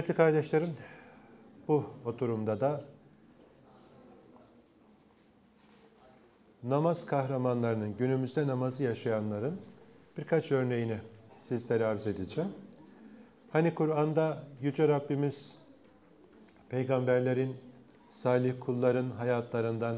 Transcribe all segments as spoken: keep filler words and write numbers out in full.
Kıymetli kardeşlerim, bu oturumda da namaz kahramanlarının, günümüzde namazı yaşayanların birkaç örneğini sizlere arz edeceğim. Hani Kur'an'da Yüce Rabbimiz peygamberlerin, salih kulların hayatlarından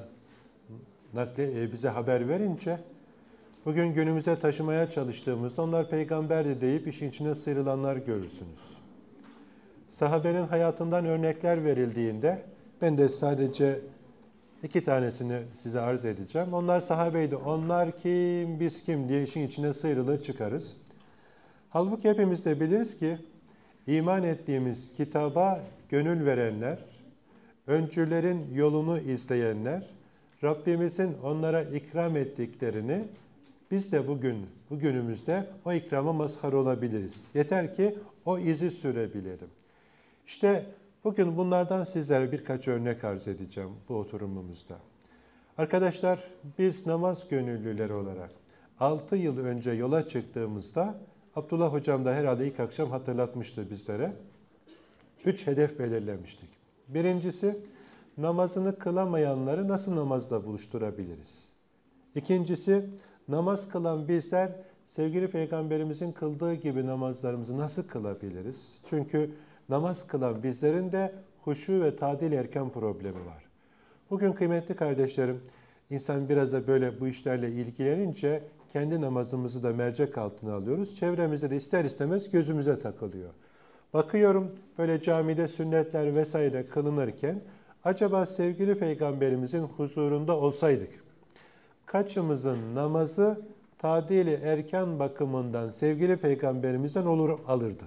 nakli bize haber verince, bugün günümüze taşımaya çalıştığımızda onlar peygamberdi deyip işin içine sıyrılanlar görürsünüz. Sahabenin hayatından örnekler verildiğinde ben de sadece iki tanesini size arz edeceğim. Onlar sahabeydi. Onlar kim, biz kim diye işin içine sıyrılır çıkarız. Halbuki hepimiz de biliriz ki iman ettiğimiz kitaba gönül verenler, öncülerin yolunu izleyenler, Rabbimizin onlara ikram ettiklerini biz de bugün, bugünümüzde o ikrama mazhar olabiliriz. Yeter ki o izi sürebilelim. İşte bugün bunlardan sizlere birkaç örnek arz edeceğim bu oturumumuzda. Arkadaşlar, biz namaz gönüllüleri olarak altı yıl önce yola çıktığımızda Abdullah Hocam da herhalde ilk akşam hatırlatmıştı bizlere. Üç hedef belirlemiştik. Birincisi, namazını kılamayanları nasıl namazla buluşturabiliriz? İkincisi, namaz kılan bizler sevgili Peygamberimizin kıldığı gibi namazlarımızı nasıl kılabiliriz? Çünkü namaz kılan bizlerin de huşu ve tadil erken problemi var. Bugün kıymetli kardeşlerim, insan biraz da böyle bu işlerle ilgilenince kendi namazımızı da mercek altına alıyoruz. Çevremizde de ister istemez gözümüze takılıyor. Bakıyorum böyle camide sünnetler vesaire kılınırken acaba sevgili Peygamberimizin huzurunda olsaydık kaçımızın namazı tadili erken bakımından sevgili Peygamberimizden olur alırdı?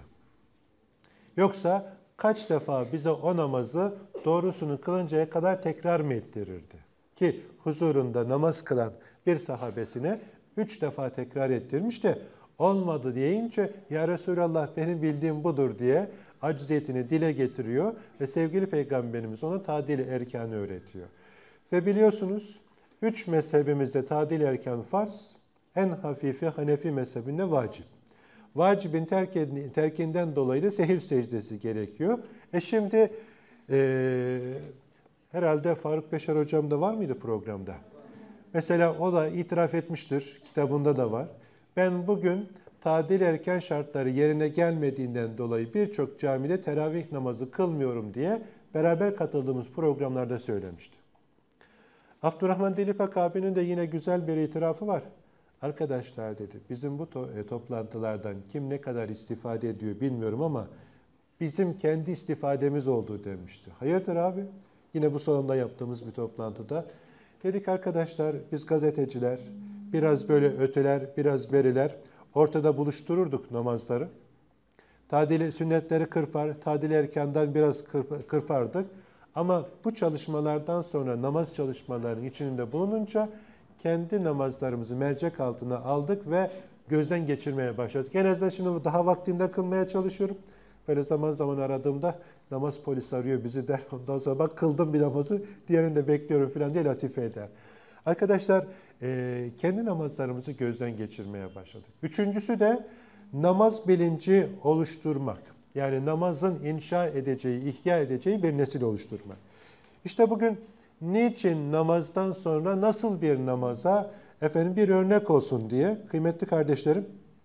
Yoksa kaç defa bize o namazı doğrusunu kılıncaya kadar tekrar mı ettirirdi? Ki huzurunda namaz kılan bir sahabesine üç defa tekrar ettirmiş de olmadı deyince ya Resulallah benim bildiğim budur diye acziyetini dile getiriyor ve sevgili Peygamberimiz ona tadil-i erkanı öğretiyor. Ve biliyorsunuz üç mezhebimizde tadil-i erkan farz, en hafifi Hanefi mezhebinde vacip. Vacibin terkinden dolayı da sehiv secdesi gerekiyor. E şimdi e, herhalde Faruk Beşer Hocam da var mıydı programda? Mesela o da itiraf etmiştir, kitabında da var. Ben bugün tadil erken şartları yerine gelmediğinden dolayı birçok camide teravih namazı kılmıyorum diye beraber katıldığımız programlarda söylemişti. Abdurrahman Dilipak abinin de yine güzel bir itirafı var. Arkadaşlar dedi, bizim bu to- toplantılardan kim ne kadar istifade ediyor bilmiyorum ama bizim kendi istifademiz oldu demişti. Hayırdır abi? Yine bu salonda yaptığımız bir toplantıda dedik arkadaşlar biz gazeteciler biraz böyle öteler, biraz beriler ortada buluştururduk namazları. Tadil sünnetleri kırpar, tadil erkandan biraz kırp- kırpardık. Ama bu çalışmalardan sonra namaz çalışmalarının içinde bulununca kendi namazlarımızı mercek altına aldık ve gözden geçirmeye başladık. En azından şimdi daha vaktinde kılmaya çalışıyorum. Böyle zaman zaman aradığımda namaz polisi arıyor bizi der. Ondan sonra bak kıldım bir namazı, diğerini de bekliyorum falan diye latife eder. Arkadaşlar kendi namazlarımızı gözden geçirmeye başladık. Üçüncüsü de namaz bilinci oluşturmak. Yani namazın inşa edeceği, ihya edeceği bir nesil oluşturmak. İşte bugün niçin namazdan sonra nasıl bir namaza efendim bir örnek olsun diye kıymetli kardeşlerim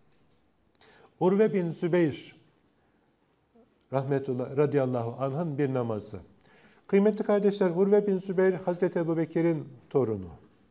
Urve bin Zübeyir rahmetullah radıyallahu anh'ın bir namazı. Kıymetli kardeşler Urve bin Zübeyir Hazreti Ebubekir'in torunu.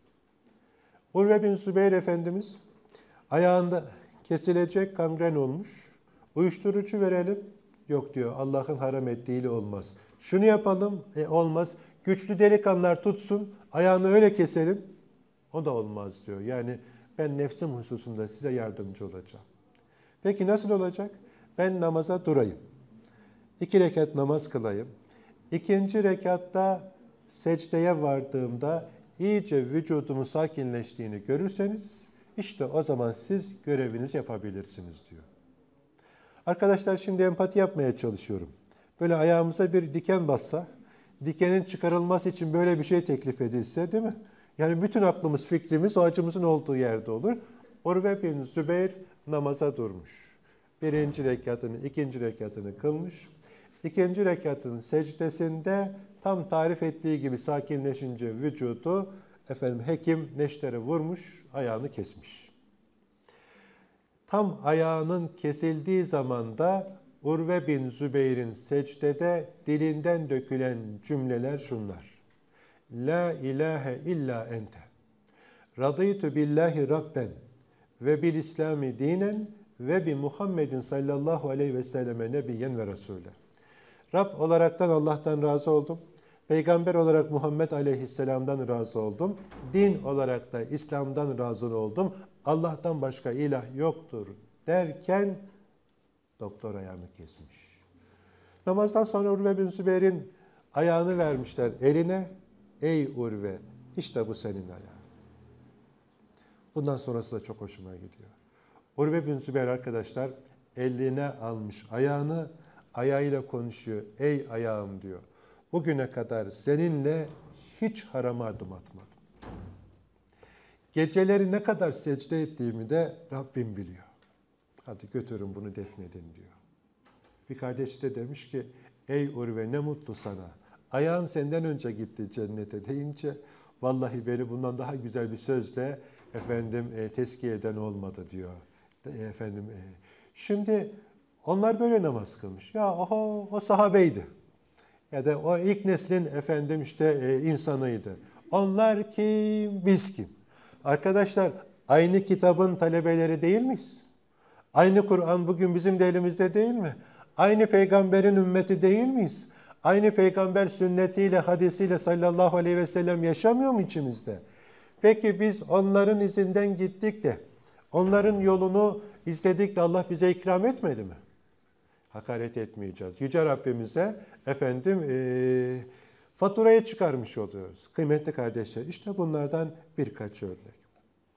Urve bin Zübeyir Efendimiz ayağında kesilecek kangren olmuş. Uyuşturucu verelim. Yok diyor Allah'ın haram ettiğiyle olmaz. Şunu yapalım. E, olmaz. Güçlü delikanlılar tutsun. Ayağını öyle keselim. O da olmaz diyor. Yani ben nefsim hususunda size yardımcı olacağım. Peki nasıl olacak? Ben namaza durayım. İki rekat namaz kılayım. İkinci rekatta secdeye vardığımda iyice vücudumun sakinleştiğini görürseniz işte o zaman siz görevinizi yapabilirsiniz diyor. Arkadaşlar şimdi empati yapmaya çalışıyorum. Böyle ayağımıza bir diken bassa, dikenin çıkarılması için böyle bir şey teklif edilse değil mi? Yani bütün aklımız, fikrimiz o acımızın olduğu yerde olur. Urve bin Zübeyir namaza durmuş. Birinci rekatını, ikinci rekatını kılmış. İkinci rekatın secdesinde tam tarif ettiği gibi sakinleşince vücudu efendim hekim neştere vurmuş, ayağını kesmiş. Tam ayağının kesildiği zamanda Urve bin Zübeyir'in secdede dilinden dökülen cümleler şunlar. La ilahe illa ente. Radıytu billahi rabben ve bil İslami dinen ve bi Muhammedin sallallahu aleyhi ve selleme nebiyyen ve Resulü. Rab olaraktan Allah'tan razı oldum. Peygamber olarak Muhammed aleyhisselamdan razı oldum. Din olarak da İslam'dan razı oldum. Allah'tan başka ilah yoktur derken doktor ayağını kesmiş. Namazdan sonra Urve bin Zübeyir'in ayağını vermişler eline. Ey Urve, işte bu senin ayağın. Bundan sonrası da çok hoşuma gidiyor. Urve bin Zübeyir arkadaşlar eline almış ayağını, ayağıyla konuşuyor. Ey ayağım diyor. Bugüne kadar seninle hiç harama adım atmadım. Geceleri ne kadar secde ettiğimi de Rabbim biliyor. Hadi götürün bunu defnedin diyor. Bir kardeşi de demiş ki, ey Urve ne mutlu sana. Ayağın senden önce gitti cennete deyince, vallahi beni bundan daha güzel bir sözle efendim e, tezkiye eden olmadı diyor. E, efendim e, şimdi onlar böyle namaz kılmış. Ya oho, o sahabeydi. Ya da o ilk neslin efendim işte e, insanıydı. Onlar kim, biz kim? Arkadaşlar aynı kitabın talebeleri değil miyiz? Aynı Kur'an bugün bizim de elimizde değil mi? Aynı peygamberin ümmeti değil miyiz? Aynı peygamber sünnetiyle, hadisiyle sallallahu aleyhi ve sellem yaşamıyor mu içimizde? Peki biz onların izinden gittik de, onların yolunu izledik de Allah bize ikram etmedi mi? Hakaret etmeyeceğiz. Yüce Rabbimize efendim e, faturaya çıkarmış oluyoruz. Kıymetli kardeşler, işte bunlardan birkaç örnek.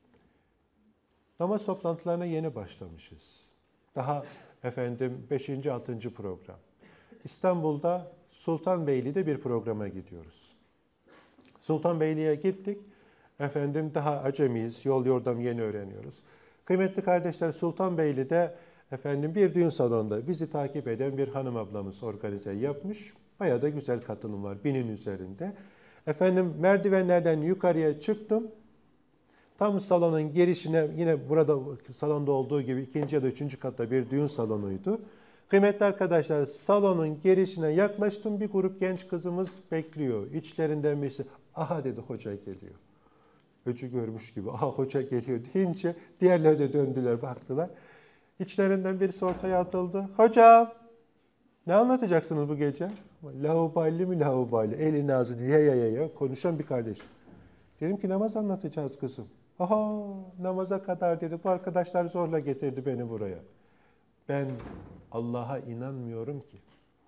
Namaz toplantılarına yeni başlamışız. Daha efendim beşinci altıncı program. İstanbul'da Sultanbeyli'de bir programa gidiyoruz. Sultanbeyli'ye gittik. Efendim daha acemiyiz, yol yordam yeni öğreniyoruz. Kıymetli kardeşler, Sultanbeyli'de efendim bir düğün salonunda bizi takip eden bir hanım ablamız organize yapmış. Bayağı da güzel katılım var, binin üzerinde. Efendim merdivenlerden yukarıya çıktım. Tam salonun girişine, yine burada salonda olduğu gibi ikinci ya da üçüncü katta bir düğün salonuydu. Kıymetli arkadaşlar, salonun girişine yaklaştım, bir grup genç kızımız bekliyor. İçlerinden birisi, aha dedi hoca geliyor. Öcü görmüş gibi, aha hoca geliyor deyince diğerleri de döndüler, baktılar. İçlerinden birisi ortaya atıldı. Hocam, ne anlatacaksınız bu gece? Laubali mi laubali, elini ağzını ya ya ya ya konuşan bir kardeşim. Dedim ki namaz anlatacağız kızım. Aha, namaza kadar dedi. Bu arkadaşlar zorla getirdi beni buraya. Ben Allah'a inanmıyorum ki.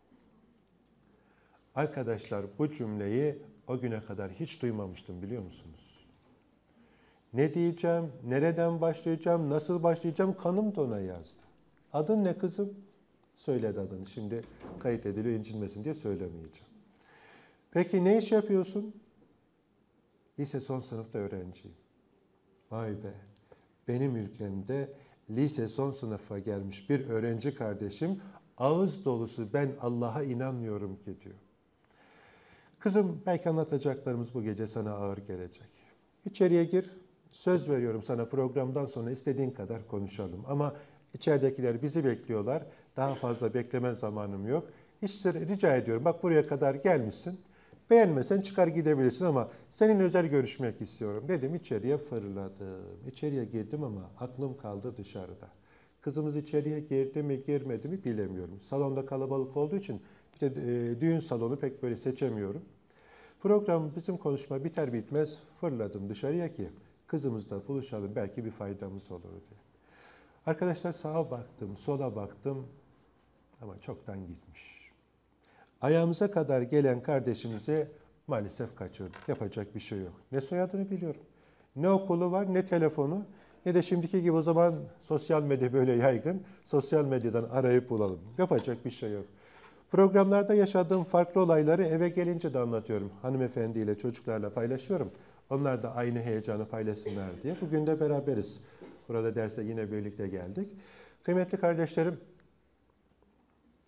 Arkadaşlar bu cümleyi o güne kadar hiç duymamıştım, biliyor musunuz? Ne diyeceğim, nereden başlayacağım, nasıl başlayacağım, kanım da ona yazdı. Adın ne kızım? Söyledi adını. Şimdi kayıt ediliyor, incinmesin diye söylemeyeceğim. Peki ne iş yapıyorsun? Lise son sınıfta öğrenciyim. Vay be, benim ülkemde lise son sınıfa gelmiş bir öğrenci kardeşim ağız dolusu ben Allah'a inanmıyorum ki diyor. Kızım, belki anlatacaklarımız bu gece sana ağır gelecek. İçeriye gir, söz veriyorum sana programdan sonra istediğin kadar konuşalım. Ama içeridekiler bizi bekliyorlar, daha fazla bekleme zamanım yok. İşte rica ediyorum, bak buraya kadar gelmişsin. Beğenmesen çıkar gidebilirsin ama seninle özel görüşmek istiyorum dedim. İçeriye fırladım. İçeriye girdim ama aklım kaldı dışarıda. Kızımız içeriye girdi mi girmedi mi bilemiyorum. Salonda kalabalık olduğu için bir de e, düğün salonu pek böyle seçemiyorum. Program, bizim konuşma biter bitmez fırladım dışarıya ki kızımızla buluşalım, belki bir faydamız olur diye. Arkadaşlar, sağa baktım, sola baktım ama çoktan gitmiş. Ayağımıza kadar gelen kardeşimizi maalesef kaçırdık. Yapacak bir şey yok. Ne soyadını biliyorum, ne okulu var, ne telefonu, ne de şimdiki gibi o zaman sosyal medya böyle yaygın. Sosyal medyadan arayıp bulalım. Yapacak bir şey yok. Programlarda yaşadığım farklı olayları eve gelince de anlatıyorum. Hanımefendiyle, çocuklarla paylaşıyorum. Onlar da aynı heyecanı paylaşsınlar diye. Bugün de beraberiz. Burada derse yine birlikte geldik. Kıymetli kardeşlerim,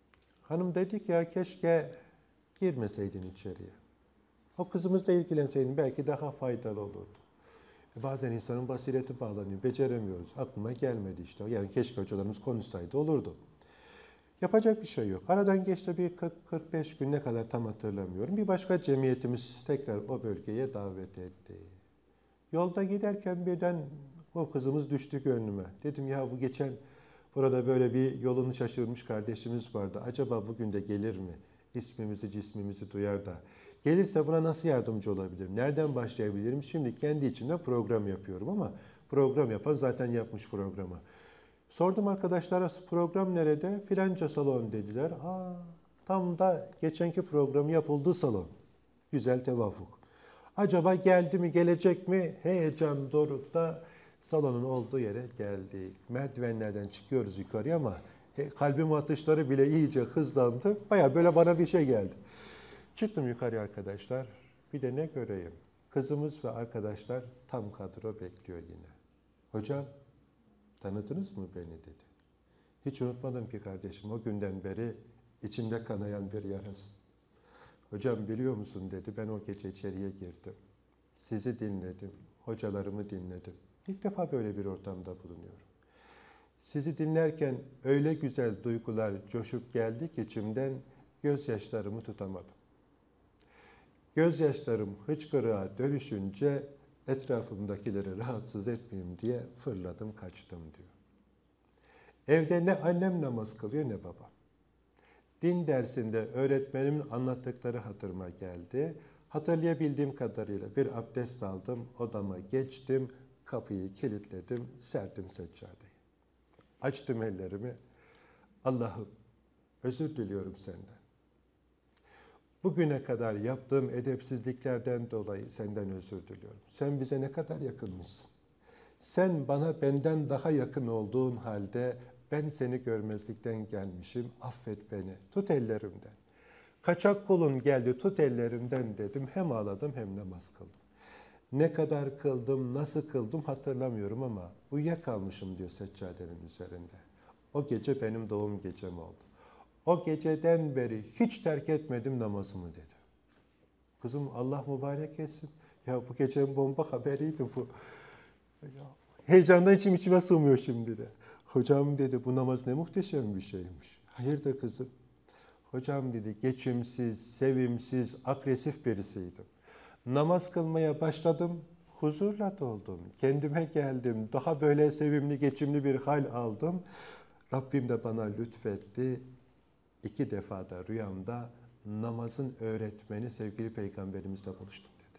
Hanım dedi ki ya keşke girmeseydin içeriye. O kızımızla ilgilenseydin belki daha faydalı olurdu. E bazen insanın basireti bağlanıyor, beceremiyoruz. Aklıma gelmedi işte. Yani keşke hocalarımız konuşsaydı olurdu. Yapacak bir şey yok. Aradan geçti bir kırk kırk beş gün, ne kadar tam hatırlamıyorum. Bir başka cemiyetimiz tekrar o bölgeye davet etti. Yolda giderken birden o kızımız düştü gönlüme. Dedim ya bu geçen burada böyle bir yolunu şaşırmış kardeşimiz vardı. Acaba bugün de gelir mi? İsmimizi, cismimizi duyar da. Gelirse buna nasıl yardımcı olabilirim? Nereden başlayabilirim? Şimdi kendi içimde program yapıyorum ama program yapan zaten yapmış programı. Sordum arkadaşlara, program nerede? Filanca salon dediler. Aa, tam da geçenki programı yapıldığı salon. Güzel tevafuk. Acaba geldi mi, gelecek mi? Heyecan dorukta salonun olduğu yere geldik. Merdivenlerden çıkıyoruz yukarıya ama kalbim atışları bile iyice hızlandı. Baya böyle bana bir şey geldi. Çıktım yukarıya arkadaşlar. Bir de ne göreyim? Kızımız ve arkadaşlar tam kadro bekliyor yine. Hocam, tanıdınız mı beni dedi. Hiç unutmadım ki kardeşim, o günden beri içimde kanayan bir yarasın. Hocam biliyor musun dedi, ben o gece içeriye girdim. Sizi dinledim, hocalarımı dinledim. İlk defa böyle bir ortamda bulunuyorum. Sizi dinlerken öyle güzel duygular coşup geldi ki içimden gözyaşlarımı tutamadım. Gözyaşlarım hıçkırığa dönüşünce etrafımdakileri rahatsız etmeyeyim diye fırladım kaçtım diyor. Evde ne annem namaz kılıyor ne babam. Din dersinde öğretmenimin anlattıkları hatırıma geldi. Hatırlayabildiğim kadarıyla bir abdest aldım, odama geçtim, kapıyı kilitledim, serdim seccadeyi. Açtım ellerimi, Allah'ım özür diliyorum senden. Bugüne kadar yaptığım edepsizliklerden dolayı senden özür diliyorum. Sen bize ne kadar yakınmışsın. Sen bana benden daha yakın olduğun halde ben seni görmezlikten gelmişim. Affet beni. Tut ellerimden. Kaçak kulun geldi tut ellerimden dedim. Hem ağladım hem namaz kıldım. Ne kadar kıldım, nasıl kıldım hatırlamıyorum ama uyuyakalmışım diyor seccadenin üzerinde. O gece benim doğum gecem oldu. O geceden beri hiç terk etmedim namazımı dedi. Kızım Allah mübarek etsin. Ya bu gece bomba haberiydi bu. Ya, heyecandan içim içime sığmıyor şimdi de. Hocam dedi bu namaz ne muhteşem bir şeymiş. Hayırdır kızım? Hocam dedi geçimsiz, sevimsiz, agresif birisiydim. Namaz kılmaya başladım, huzurla doldum. Kendime geldim, daha böyle sevimli, geçimli bir hal aldım. Rabbim de bana lütfetti. İki defa da rüyamda namazın öğretmeni sevgili Peygamberimizle buluştum dedi.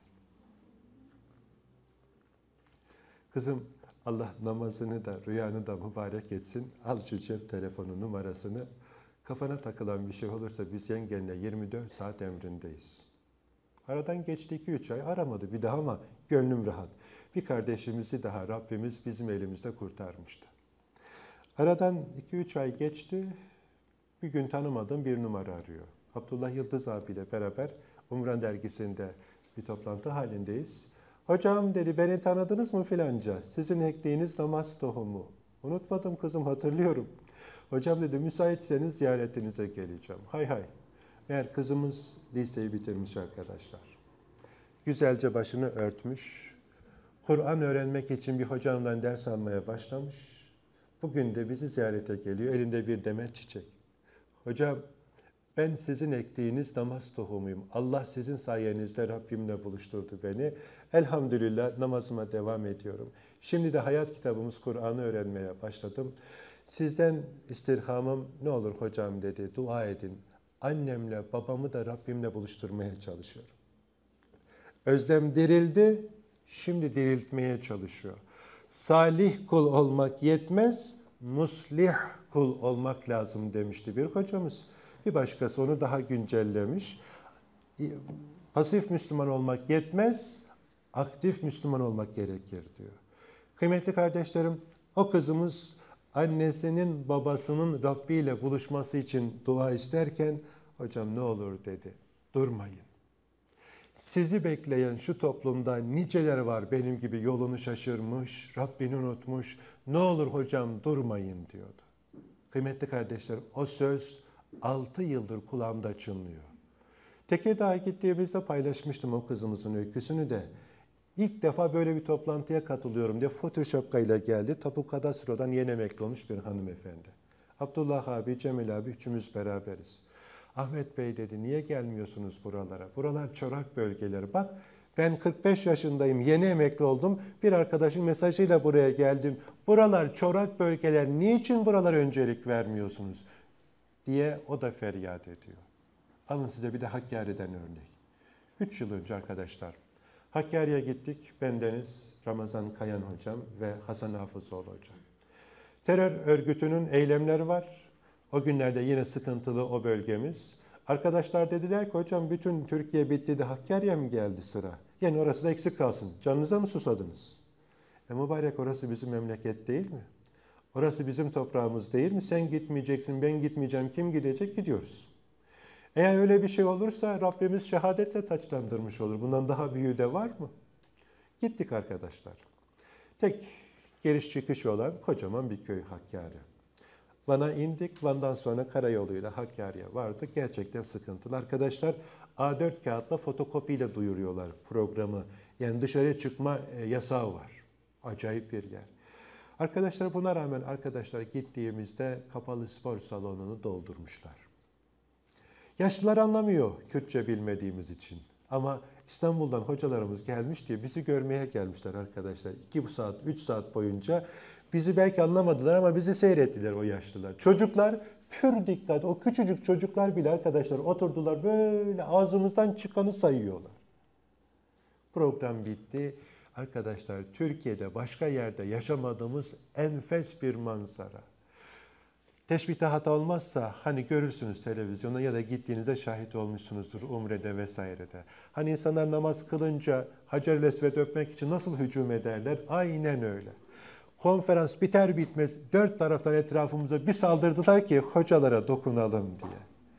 Kızım Allah namazını da rüyanı da mübarek etsin. Al şu cep telefonu numarasını. Kafana takılan bir şey olursa biz yengenle yirmi dört saat emrindeyiz. Aradan geçti iki üç ay aramadı bir daha ama gönlüm rahat. Bir kardeşimizi daha Rabbimiz bizim elimizde kurtarmıştı. Aradan iki üç ay geçti. Bir gün tanımadığım bir numara arıyor. Abdullah Yıldız abiyle beraber Umran dergisinde bir toplantı halindeyiz. Hocam dedi beni tanıdınız mı filanca? Sizin ektiğiniz namaz tohumu. Unutmadım kızım hatırlıyorum. Hocam dedi müsaitseniz ziyaretinize geleceğim. Hay hay. Meğer kızımız liseyi bitirmiş arkadaşlar. Güzelce başını örtmüş. Kur'an öğrenmek için bir hocamdan ders almaya başlamış. Bugün de bizi ziyarete geliyor. Elinde bir demet çiçek. Hocam ben sizin ektiğiniz namaz tohumuyum. Allah sizin sayenizde Rabbimle buluşturdu beni. Elhamdülillah namazıma devam ediyorum. Şimdi de hayat kitabımız Kur'an'ı öğrenmeye başladım. Sizden istirhamım ne olur hocam dedi. Dua edin. Annemle babamı da Rabbimle buluşturmaya çalışıyorum. Özlem dirildi. Şimdi diriltmeye çalışıyor. Salih kul olmak yetmez, muslih kul olmak lazım demişti bir hocamız. Bir başkası onu daha güncellemiş. Pasif Müslüman olmak yetmez, aktif Müslüman olmak gerekir diyor. Kıymetli kardeşlerim, o kızımız annesinin babasının Rabbi ile buluşması için dua isterken, hocam ne olur dedi, durmayın. Sizi bekleyen şu toplumda niceler var benim gibi yolunu şaşırmış, Rabbini unutmuş. Ne olur hocam durmayın diyordu. Kıymetli kardeşler o söz Altı yıldır kulağımda çınlıyor. Tekirdağ'a gittiğimizde paylaşmıştım o kızımızın öyküsünü de. İlk defa böyle bir toplantıya katılıyorum diye Photoshop'la ile geldi. Tapu Kadastro'dan yeni emekli olmuş bir hanımefendi. Abdullah abi, Cemil abi üçümüz beraberiz. Ahmet Bey dedi, niye gelmiyorsunuz buralara? Buralar çorak bölgeleri. Bak ben kırk beş yaşındayım, yeni emekli oldum. Bir arkadaşın mesajıyla buraya geldim. Buralar çorak bölgeler, niçin buralara öncelik vermiyorsunuz? Diye o da feryat ediyor. Alın size bir de Hakkari'den örnek. Üç yıl önce arkadaşlar, Hakkari'ye gittik. Bendeniz, Ramazan Kayan hocam ve Hasan Hafızoğlu hocam. Terör örgütünün eylemleri var. O günlerde yine sıkıntılı o bölgemiz. Arkadaşlar dediler ki hocam bütün Türkiye bitti de Hakkari'ye mi geldi sıra? Yani orası da eksik kalsın. Canınıza mı susadınız? E mübarek orası bizim memleket değil mi? Orası bizim toprağımız değil mi? Sen gitmeyeceksin, ben gitmeyeceğim. Kim gidecek? Gidiyoruz. Eğer öyle bir şey olursa Rabbimiz şehadetle taçlandırmış olur. Bundan daha büyüğü de var mı? Gittik arkadaşlar. Tek giriş çıkış olan kocaman bir köy Hakkari. Van'a indik. Van'dan sonra karayoluyla Hakkari'ye vardık. Gerçekten sıkıntılı. Arkadaşlar A dört kağıtla fotokopiyle duyuruyorlar programı. Yani dışarıya çıkma yasağı var. Acayip bir yer. Arkadaşlar buna rağmen arkadaşlar gittiğimizde kapalı spor salonunu doldurmuşlar. Yaşlılar anlamıyor Kürtçe bilmediğimiz için. Ama İstanbul'dan hocalarımız gelmiş diye bizi görmeye gelmişler arkadaşlar. İki saat, üç saat boyunca bizi belki anlamadılar ama bizi seyrettiler o yaşlılar. Çocuklar pür dikkat, o küçücük çocuklar bile arkadaşlar oturdular böyle ağzımızdan çıkanı sayıyorlar. Program bitti. Arkadaşlar Türkiye'de başka yerde yaşamadığımız enfes bir manzara. Teşbihte hata olmazsa hani görürsünüz televizyonda ya da gittiğinizde şahit olmuşsunuzdur Umre'de vesairede. Hani insanlar namaz kılınca Hacer-i Esved'i öpmek için nasıl hücum ederler? Aynen öyle. Konferans biter bitmez dört taraftan etrafımıza bir saldırdılar ki hocalara dokunalım diye.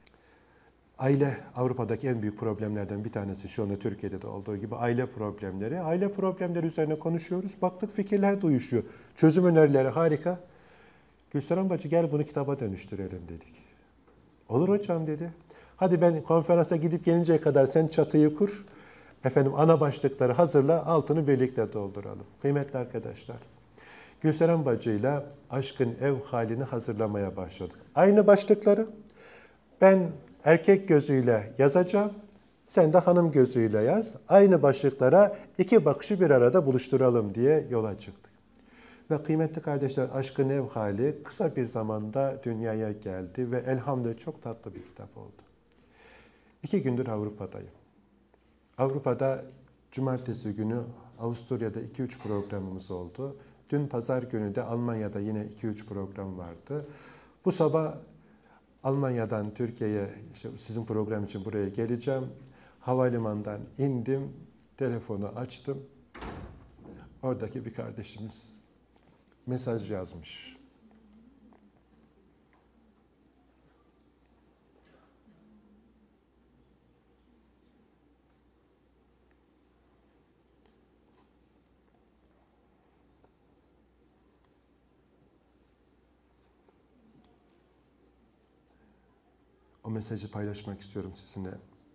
Aile Avrupa'daki en büyük problemlerden bir tanesi şu anda Türkiye'de de olduğu gibi aile problemleri. Aile problemleri üzerine konuşuyoruz. Baktık fikirler de uyuşuyor. Çözüm önerileri harika. Gülseren Bacı gel bunu kitaba dönüştürelim dedik. Olur hocam dedi. Hadi ben konferansa gidip gelinceye kadar sen çatıyı kur. Efendim ana başlıkları hazırla, altını birlikte dolduralım. Kıymetli arkadaşlar. Gülseren Bacı'yla aşkın ev halini hazırlamaya başladık. Aynı başlıkları ben erkek gözüyle yazacağım. Sen de hanım gözüyle yaz. Aynı başlıklara iki bakışı bir arada buluşturalım diye yola çıktık. Ve kıymetli kardeşler aşkın ev hali kısa bir zamanda dünyaya geldi ve elhamdülillah çok tatlı bir kitap oldu. İki gündür Avrupa'dayım. Avrupa'da cumartesi günü Avusturya'da iki üç programımız oldu. Dün pazar günü de Almanya'da yine iki üç program vardı. Bu sabah Almanya'dan Türkiye'ye işte sizin program için buraya geleceğim. Havalimanından indim, telefonu açtım. Oradaki bir kardeşimiz mesaj yazmış. O mesajı paylaşmak istiyorum sizinle.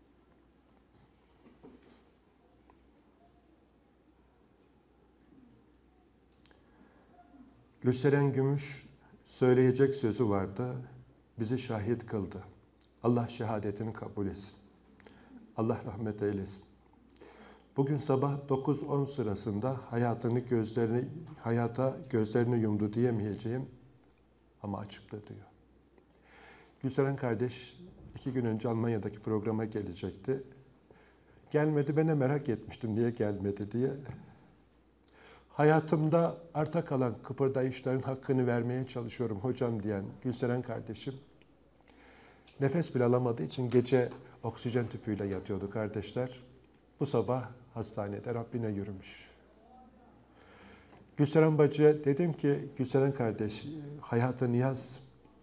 Gülseren Gümüş söyleyecek sözü vardı. Bizi şahit kıldı. Allah şehadetini kabul etsin. Allah rahmet eylesin. Bugün sabah dokuz on sırasında hayatını gözlerini hayata gözlerini yumdu diyemeyeceğim ama açıktı diyor. Gülseren kardeş iki gün önce Almanya'daki programa gelecekti. Gelmedi, ben de merak etmiştim niye gelmedi diye. Hayatımda arta kalan kıpırdayışların hakkını vermeye çalışıyorum hocam diyen Gülseren kardeşim nefes bile alamadığı için gece oksijen tüpüyle yatıyordu kardeşler. Bu sabah hastanede Rabbine yürümüş. Gülseren Bacı'ya dedim ki Gülseren kardeş hayatını yaz.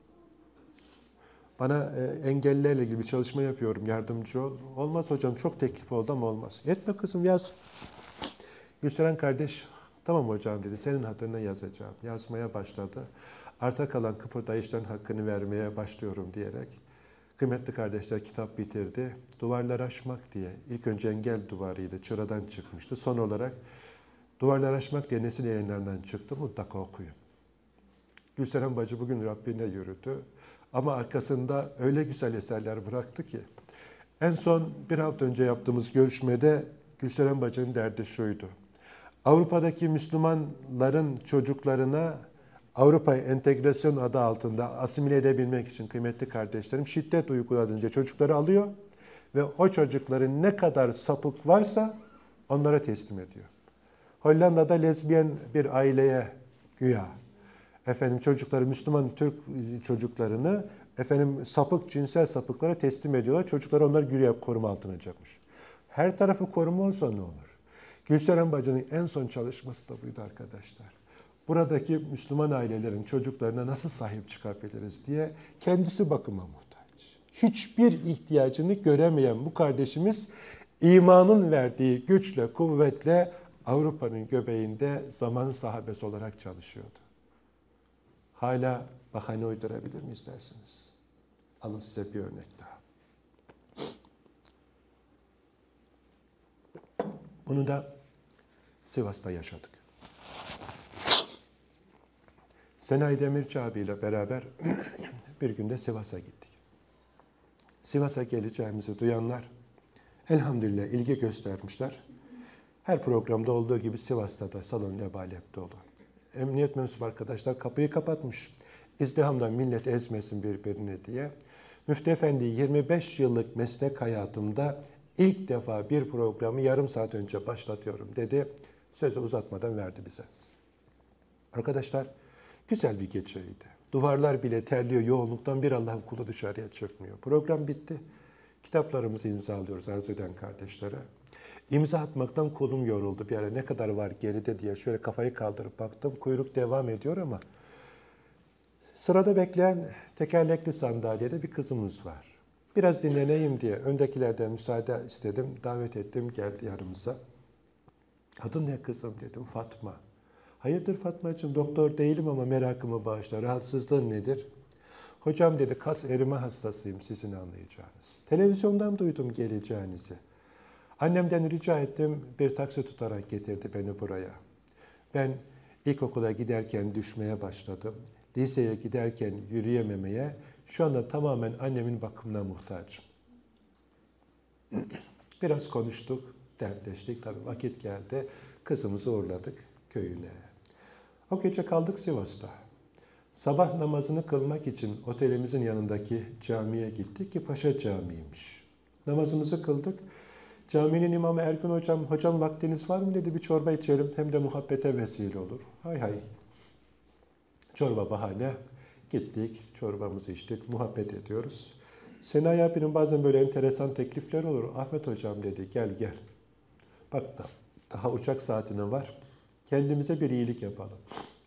Bana engellilerle ilgili bir çalışma yapıyorum, yardımcı ol. Olmaz hocam, çok teklif oldu ama olmaz. Etme kızım, yaz. Gülseren kardeş, tamam hocam dedi, senin hatırına yazacağım. Yazmaya başladı. Arta kalan kıpırdayışların hakkını vermeye başlıyorum diyerek. Kıymetli kardeşler kitap bitirdi. Duvarlar aşmak diye. İlk önce engel duvarıydı. Çıradan çıkmıştı. Son olarak Duvarlar Aşmak diye nesil yayınlarından çıktı. Mutlaka okuyun. Gülseren Bacı bugün Rabbine yürüdü. Ama arkasında öyle güzel eserler bıraktı ki. En son bir hafta önce yaptığımız görüşmede Gülseren Bacı'nın derdi şuydu. Avrupa'daki Müslümanların çocuklarına Avrupa entegrasyon adı altında asimile edebilmek için kıymetli kardeşlerim şiddet uyguladığınca çocukları alıyor ve o çocukların ne kadar sapık varsa onlara teslim ediyor. Hollanda'da lezbiyen bir aileye güya efendim çocukları Müslüman Türk çocuklarını efendim sapık cinsel sapıklara teslim ediyorlar. Çocukları onlar güya koruma altına alacakmış. Her tarafı koruma olsa ne olur? Gülseren Bacı'nın en son çalışması da buydu arkadaşlar. Buradaki Müslüman ailelerin çocuklarına nasıl sahip çıkabiliriz diye kendisi bakıma muhtaç. Hiçbir ihtiyacını göremeyen bu kardeşimiz imanın verdiği güçle, kuvvetle Avrupa'nın göbeğinde zamanın sahabesi olarak çalışıyordu. Hala bahane uydurabilir mi isterseniz? Alın size bir örnek daha. Bunu da Sivas'ta yaşadık. Senay Demirci abiyle beraber bir günde Sivas'a gittik. Sivas'a geleceğimizi duyanlar elhamdülillah ilgi göstermişler. Her programda olduğu gibi Sivas'ta da salon lebalep dolu. Emniyet mensubu arkadaşlar kapıyı kapatmış. İzdihamdan millet ezmesin birbirini diye. Müftü Efendi yirmi beş yıllık meslek hayatımda ilk defa bir programı yarım saat önce başlatıyorum dedi. Sözü uzatmadan verdi bize. Arkadaşlar güzel bir geceydi. Duvarlar bile terliyor yoğunluktan bir Allah'ın kulu dışarıya çıkmıyor. Program bitti. Kitaplarımızı imzalıyoruz arzu eden kardeşlere. İmza atmaktan kolum yoruldu bir ara. Ne kadar var geride diye şöyle kafayı kaldırıp baktım. Kuyruk devam ediyor ama sırada bekleyen tekerlekli sandalyede bir kızımız var. Biraz dinleneyim diye öndekilerden müsaade istedim. Davet ettim, geldi yanımıza. Adın ne kızım dedim. Fatma. Hayırdır Fatmacığım, doktor değilim ama merakımı bağışla. Rahatsızlığın nedir? Hocam dedi, kas erime hastasıyım sizin anlayacağınız. Televizyondan duydum geleceğinizi. Annemden rica ettim, bir taksi tutarak getirdi beni buraya. Ben ilkokula giderken düşmeye başladım. Liseye giderken yürüyememeye, şu anda tamamen annemin bakımına muhtacım. Biraz konuştuk, dertleştik. Tabii vakit geldi, kızımızı uğurladık köyüne. O gece kaldık Sivas'ta. Sabah namazını kılmak için otelimizin yanındaki camiye gittik ki Paşa Camii'ymiş. Namazımızı kıldık. Caminin imamı Ergun hocam, hocam vaktiniz var mı dedi, bir çorba içelim hem de muhabbete vesile olur. Hay hay. Çorba bahane. Gittik, çorbamızı içtik, muhabbet ediyoruz. Senay abinin bazen böyle enteresan teklifleri olur. Ahmet hocam dedi, gel gel. Bak da daha uçak saatine var. Kendimize bir iyilik yapalım.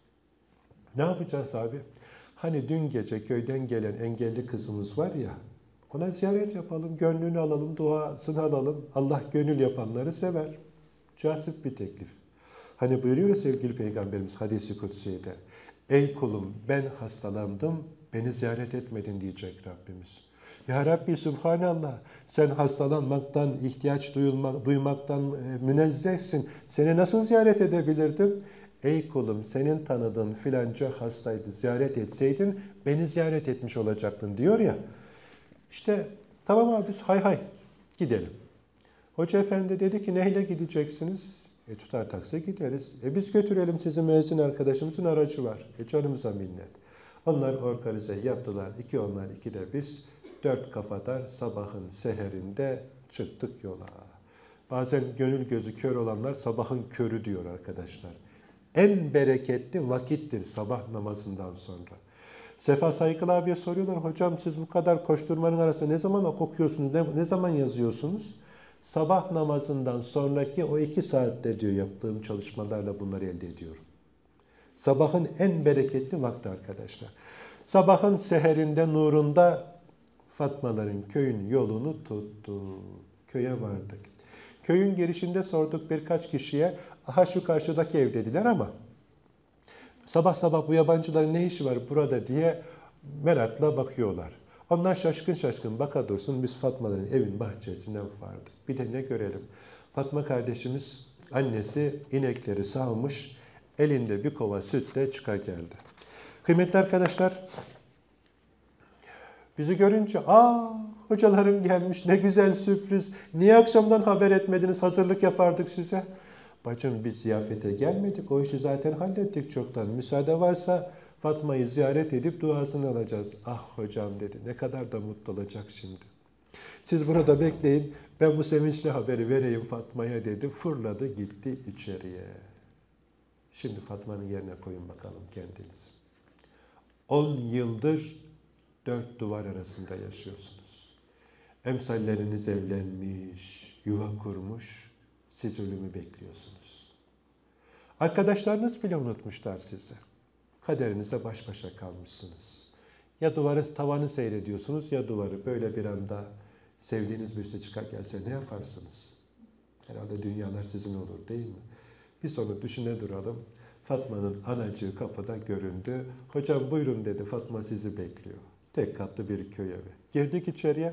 Ne yapacağız abi? Hani dün gece köyden gelen engelli kızımız var ya, ona ziyaret yapalım, gönlünü alalım, duasını alalım. Allah gönül yapanları sever. Cazip bir teklif. Hani buyuruyor ya sevgili Peygamberimiz hadis-i kutsiye'de. Ey kulum ben hastalandım, beni ziyaret etmedin diyecek Rabbimiz. Ya Rabbi Subhanallah, sen hastalanmaktan, ihtiyaç duyulmak, duymaktan münezzehsin. Seni nasıl ziyaret edebilirdim? Ey kulum senin tanıdığın filanca hastaydı, ziyaret etseydin beni ziyaret etmiş olacaktın diyor ya. İşte tamam abi hay hay gidelim. Hoca efendi dedi ki neyle gideceksiniz? E tutar taksiye gideriz. E biz götürelim sizin müezzin arkadaşımızın aracı var. E canımıza minnet. Onlar organize yaptılar. İki onlar iki de biz. Dört kafadar sabahın seherinde çıktık yola. Bazen gönül gözü kör olanlar sabahın körü diyor arkadaşlar. En bereketli vakittir sabah namazından sonra. Sefa Saygılı abiye soruyorlar, hocam siz bu kadar koşturmanın arasında ne zaman okuyorsunuz, ne, ne zaman yazıyorsunuz? Sabah namazından sonraki o iki saatte diyor yaptığım çalışmalarla bunları elde ediyorum. Sabahın en bereketli vakti arkadaşlar. Sabahın seherinde, nurunda Fatmaların köyün yolunu tuttu. Köye vardık. Köyün girişinde sorduk birkaç kişiye, aha şu karşıdaki ev dediler ama sabah sabah bu yabancıların ne işi var burada diye merakla bakıyorlar. Onlar şaşkın şaşkın baka dursun, biz Fatma'ların evin bahçesine vardık. Bir de ne görelim? Fatma kardeşimiz, annesi inekleri sağmış, elinde bir kova sütle çıka geldi. Kıymetli arkadaşlar, bizi görünce, ''Aa, hocalarım gelmiş, ne güzel sürpriz, niye akşamdan haber etmediniz, hazırlık yapardık size.'' ''Bacım, biz ziyafete gelmedik, o işi zaten hallettik çoktan. Müsaade varsa Fatma'yı ziyaret edip duasını alacağız.'' ''Ah hocam'' dedi, ''ne kadar da mutlu olacak şimdi. Siz burada bekleyin, ben bu sevinçli haberi vereyim Fatma'ya'' dedi. Fırladı gitti içeriye. Şimdi Fatma'nın yerine koyun bakalım kendiniz. On yıldır dört duvar arasında yaşıyorsunuz. Emsalleriniz evlenmiş, yuva kurmuş, siz ölümü bekliyorsunuz. Arkadaşlarınız bile unutmuşlar sizi. Kaderinize baş başa kalmışsınız. Ya duvarı, tavanı seyrediyorsunuz ya duvarı. Böyle bir anda sevdiğiniz birisi çıkar gelse ne yaparsınız? Herhalde dünyalar sizin olur değil mi? Biz onu düşüne duralım. Fatma'nın anacığı kapıda göründü. ''Hocam buyurun'' dedi. ''Fatma sizi bekliyor.'' Tek katlı bir köy evi. Girdik içeriye.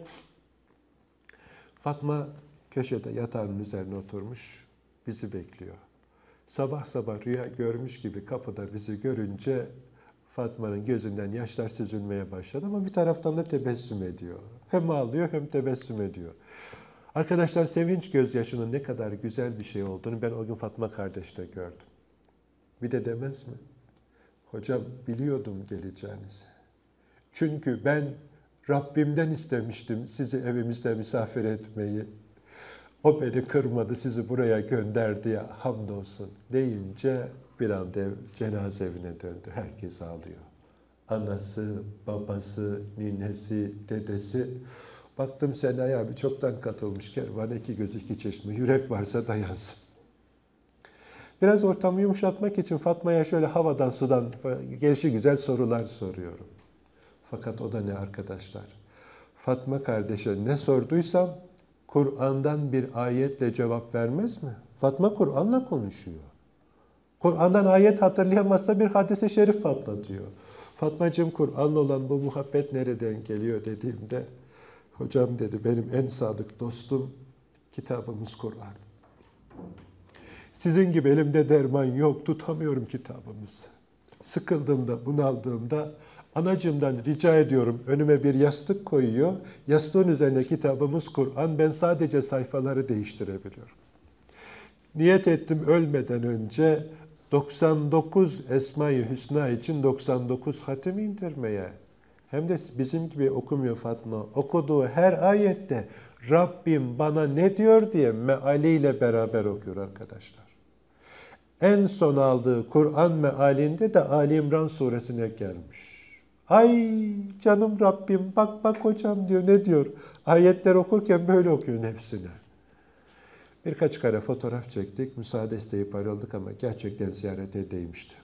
Fatma köşede yatağının üzerine oturmuş. Bizi bekliyor. Sabah sabah rüya görmüş gibi kapıda bizi görünce Fatma'nın gözünden yaşlar süzülmeye başladı ama bir taraftan da tebessüm ediyor. Hem ağlıyor hem tebessüm ediyor. Arkadaşlar, sevinç gözyaşının ne kadar güzel bir şey olduğunu ben o gün Fatma kardeşte gördüm. Bir de demez mi? ''Hocam biliyordum geleceğinizi. Çünkü ben Rabbimden istemiştim sizi evimizde misafir etmeyi. O beni kırmadı, sizi buraya gönderdi ya, hamdolsun'' deyince bir anda ev, cenaze evine döndü. Herkes ağlıyor. Anası, babası, ninesi, dedesi. Baktım Senay abi çoktan katılmış. Kervan iki göz iki çeşme. Yürek varsa dayansın. Biraz ortamı yumuşatmak için Fatma'ya şöyle havadan sudan gelişi güzel sorular soruyorum. Fakat o da ne arkadaşlar? Fatma kardeşe ne sorduysam Kur'an'dan bir ayetle cevap vermez mi? Fatma Kur'an'la konuşuyor. Kur'an'dan ayet hatırlayamazsa bir hadis-i şerif patlatıyor. Fatmacığım, Kur'an'la olan bu muhabbet nereden geliyor dediğimde, hocam dedi, benim en sadık dostum kitabımız Kur'an. Sizin gibi elimde derman yok, tutamıyorum kitabımızı. Sıkıldığımda, bunaldığımda anacığımdan rica ediyorum, önüme bir yastık koyuyor. Yastığın üzerine kitabımız Kur'an, ben sadece sayfaları değiştirebiliyorum. Niyet ettim ölmeden önce doksan dokuz Esma-i Hüsna için doksan dokuz hatim indirmeye. Hem de bizim gibi okumuyor Fatma. Okuduğu her ayette Rabbim bana ne diyor diye mealiyle beraber okuyor arkadaşlar. En son aldığı Kur'an mealinde de Ali İmran suresine gelmiş. Ay canım Rabbim, bak bak hocam diyor, ne diyor? Ayetler okurken böyle okuyor nefsine. Birkaç kare fotoğraf çektik, müsaade isteyip ayrıldık ama gerçekten ziyarete değmişti.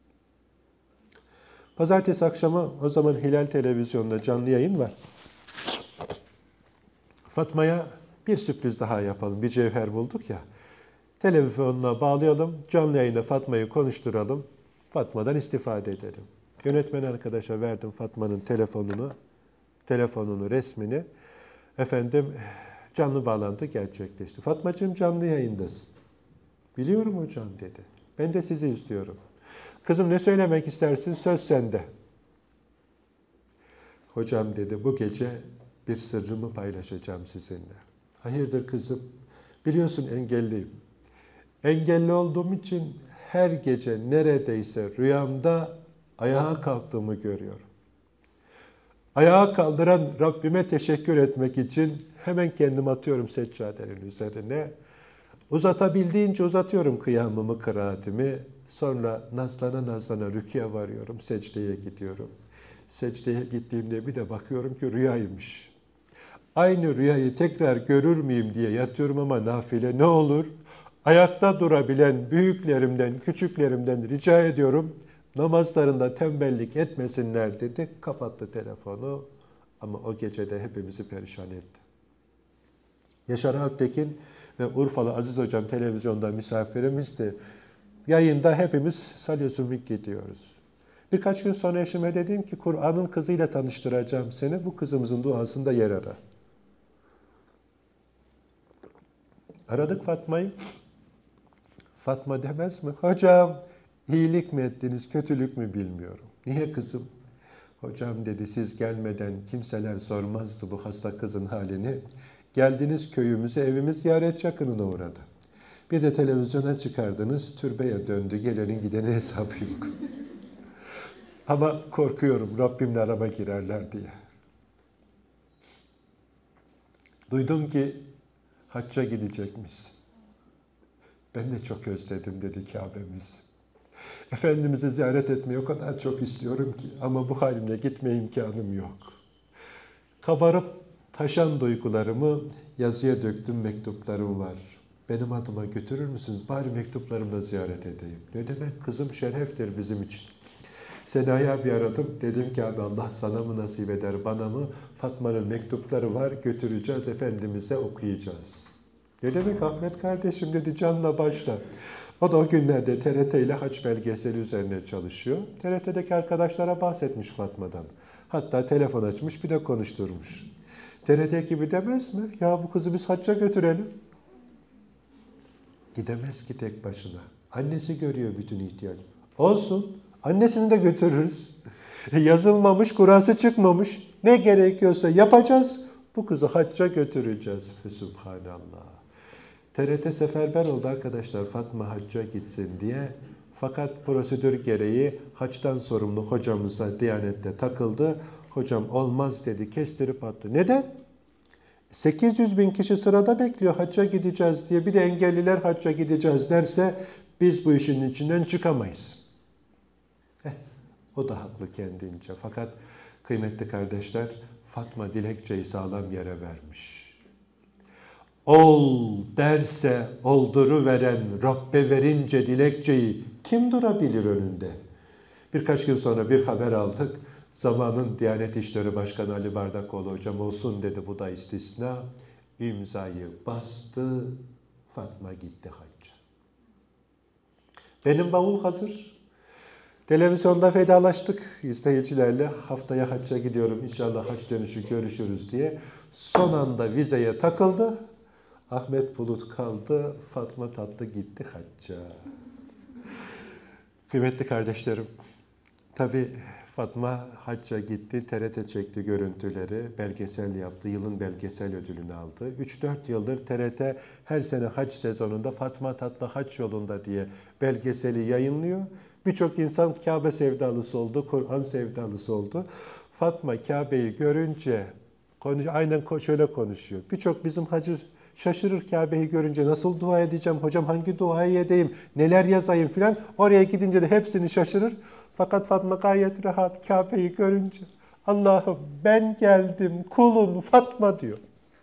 Pazartesi akşamı o zaman Hilal Televizyonu'nda canlı yayın var. Fatma'ya bir sürpriz daha yapalım. Bir cevher bulduk ya. Televizyonuna bağlayalım, canlı yayında Fatma'yı konuşturalım. Fatma'dan istifade edelim. Yönetmen arkadaşa verdim Fatma'nın telefonunu, telefonunu, resmini. Efendim, canlı bağlantı gerçekleşti. Fatmacığım canlı yayındasın. Biliyorum hocam dedi. Ben de sizi istiyorum. Kızım ne söylemek istersin? Söz sende. Hocam dedi, bu gece bir sırrımı paylaşacağım sizinle. Hayırdır kızım? Biliyorsun engelliyim. Engelli olduğum için her gece neredeyse rüyamda ayağa kalktığımı görüyorum. Ayağa kaldıran Rabbime teşekkür etmek için hemen kendimi atıyorum seccadenin üzerine. Uzatabildiğince uzatıyorum kıyamımı, kıraatimi. Sonra nazlana nazlana rüküye varıyorum, secdeye gidiyorum. Secdeye gittiğimde bir de bakıyorum ki rüyaymış. Aynı rüyayı tekrar görür müyüm diye yatıyorum ama nafile ne olur? Ayakta durabilen büyüklerimden, küçüklerimden rica ediyorum. Namazlarında tembellik etmesinler dedi. Kapattı telefonu ama o gece de hepimizi perişan etti. Yaşar Alptekin ve Urfalı Aziz Hocam televizyonda misafirimizdi. Yayında hepimiz salyosumik gidiyoruz. Birkaç gün sonra eşime dedim ki Kur'an'ın kızıyla tanıştıracağım seni. Bu kızımızın duasında yer ara. Aradık Fatma'yı. Fatma demez mi? Hocam iyilik mi ettiniz, kötülük mü bilmiyorum. Niye kızım? Hocam dedi siz gelmeden kimseler sormazdı bu hasta kızın halini. Geldiniz köyümüze, evimiz ziyaret çakınına uğradı. Bir de televizyona çıkardınız, türbeye döndü. Gelenin gideni hesabı yok. Ama korkuyorum Rabbimle arama girerler diye. Duydum ki hacca gidecekmişsin. Ben de çok özledim dedi Kabe'miz. Efendimiz'i ziyaret etmeyi o kadar çok istiyorum ki ama bu halimle gitme imkanım yok. Kabarıp taşan duygularımı yazıya döktüm, mektuplarım var. Benim adıma götürür müsünüz? Bari mektuplarımla ziyaret edeyim. Ne demek kızım, şereftir bizim için. Sena'ya bir aradım. Dedim ki abi Allah sana mı nasip eder, bana mı? Fatma'nın mektupları var, götüreceğiz, Efendimiz'e okuyacağız. Ne demek Ahmet kardeşim dedi, canla başla. O da o günlerde T R T ile haç belgeseli üzerine çalışıyor. T R T'deki arkadaşlara bahsetmiş Fatma'dan. Hatta telefon açmış, bir de konuşturmuş. T R T ekibi demez mi? Ya bu kızı biz hacca götürelim. Gidemez ki tek başına. Annesi görüyor bütün ihtiyacı. Olsun. Annesini de götürürüz. Yazılmamış, Kur'an'sı çıkmamış. Ne gerekiyorsa yapacağız. Bu kızı hacca götüreceğiz. Subhanallah. T R T seferber oldu arkadaşlar Fatma hacca gitsin diye. Fakat prosedür gereği haçtan sorumlu hocamıza Diyanet'te takıldı. Hocam olmaz dedi, kestirip attı. Neden? sekiz yüz bin kişi sırada bekliyor hacca gideceğiz diye. Bir de engelliler hacca gideceğiz derse biz bu işin içinden çıkamayız. Heh, o da haklı kendince. Fakat kıymetli kardeşler Fatma dilekçeyi sağlam yere vermiş. Ol derse olduruveren Rabbe verince dilekçeyi kim durabilir önünde? Birkaç gün sonra bir haber aldık. Zamanın Diyanet İşleri Başkanı Ali Bardakoğlu hocam olsun dedi, bu da istisna. İmzayı bastı, Fatma gitti hacca. Benim bavul hazır. Televizyonda vedalaştık izleyicilerle. Haftaya hacca gidiyorum, İnşallah hac dönüşü görüşürüz diye. Son anda vizeye takıldı. Ahmet Bulut kaldı, Fatma Tatlı gitti hacca. Kıymetli kardeşlerim, tabii Fatma hacca gitti, T R T çekti görüntüleri, belgesel yaptı, yılın belgesel ödülünü aldı. üç dört yıldır T R T her sene hac sezonunda Fatma Tatlı hac yolunda diye belgeseli yayınlıyor. Birçok insan Kabe sevdalısı oldu, Kur'an sevdalısı oldu. Fatma Kabe'yi görünce aynen şöyle konuşuyor. Birçok bizim hacı şaşırır Kabe'yi görünce, nasıl dua edeceğim, hocam hangi duayı edeyim, neler yazayım filan. Oraya gidince de hepsini şaşırır. Fakat Fatma gayet rahat Kabe'yi görünce, Allah'ım ben geldim kulun Fatma diyor.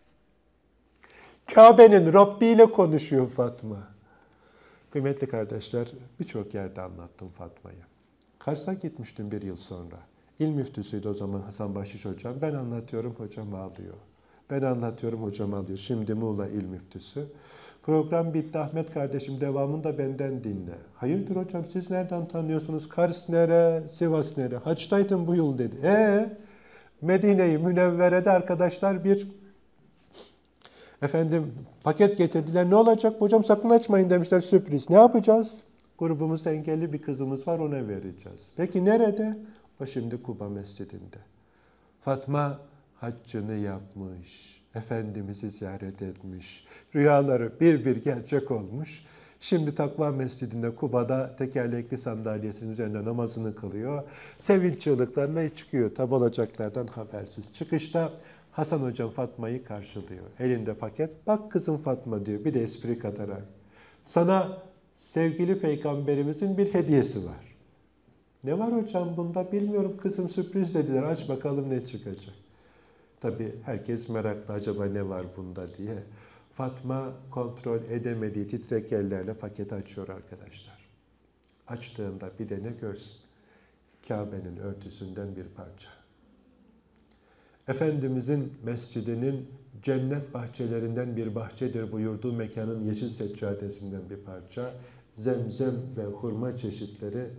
Kabe'nin Rabbi ile konuşuyor Fatma. Kıymetli kardeşler, birçok yerde anlattım Fatma'yı. Kars'a gitmiştim bir yıl sonra. İl müftüsüydü o zaman Hasan Bahşiş hocam. Ben anlatıyorum, hocam ağlıyor. Ben anlatıyorum, hocam ağlıyor. Şimdi Muğla İl Müftüsü. Program bitti, Ahmet kardeşim devamını da benden dinle. Hayırdır hocam, siz nereden tanıyorsunuz? Kars nere, Sivas nere? Haçtaydım bu yıl dedi. Ee, Medine-i Münevvere'de arkadaşlar bir efendim paket getirdiler. Ne olacak hocam, sakın açmayın demişler, sürpriz. Ne yapacağız? Grubumuzda engelli bir kızımız var, ona vereceğiz. Peki nerede? O şimdi Kuba Mescidi'nde. Fatma haccını yapmış, Efendimiz'i ziyaret etmiş, rüyaları bir bir gerçek olmuş. Şimdi Takva Mescidi'nde Kuba'da tekerlekli sandalyesinin üzerinde namazını kılıyor. Sevinç çığlıklarına çıkıyor, tabi olacaklardan habersiz. Çıkışta Hasan hocam Fatma'yı karşılıyor. Elinde paket, bak kızım Fatma diyor, bir de espri katarak. Sana sevgili peygamberimizin bir hediyesi var. Ne var hocam bunda, bilmiyorum kızım, sürpriz dediler, aç bakalım ne çıkacak. Tabii herkes meraklı, acaba ne var bunda diye. Fatma kontrol edemediği titrek ellerle paketi açıyor arkadaşlar. Açtığında bir de ne görsün? Kabe'nin örtüsünden bir parça. Efendimizin mescidinin cennet bahçelerinden bir bahçedir buyurduğu mekanın yeşil seccadesinden bir parça. Zemzem ve hurma çeşitleri.